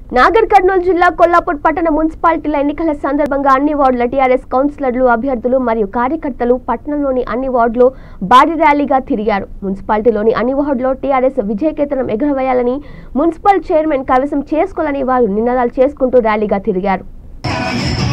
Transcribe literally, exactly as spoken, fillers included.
నాగర్ కర్నూలు జిల్లా కొల్లాపూర్ పట్టణ మున్సిపాలిటీల ఎన్నికల సందర్భంగా అన్ని వార్డుల టీఆర్ఎస్ కౌన్సిలర్లు అభ్యర్థులు మరియు కార్యకర్తలు పట్టణంలోని అన్ని వార్డులో భారీ ర్యాలీగా తిరిగారు. మున్సిపాలిటీలోని అన్ని వార్డులో టీఆర్ఎస్ విజయకేతనం ఎగురవేయాలని, మున్సిపల్ చైర్మన్ కైవసం చేసుకోవాలని వారు నినాదాలు చేసుకుంటూ ర్యాలీగా తిరిగారు.